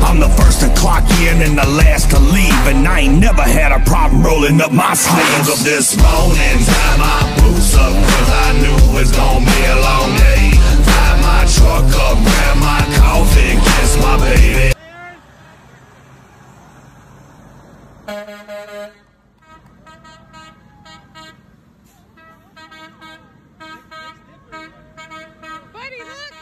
I'm the first to clock in and the last to leave, and I ain't never had a problem rolling up my sleeves. I woke up this morning, tied my boots up, cause I knew it was gonna be a long day. Fired my truck up, grabbed my coffee, kissed my baby. Buddy, look!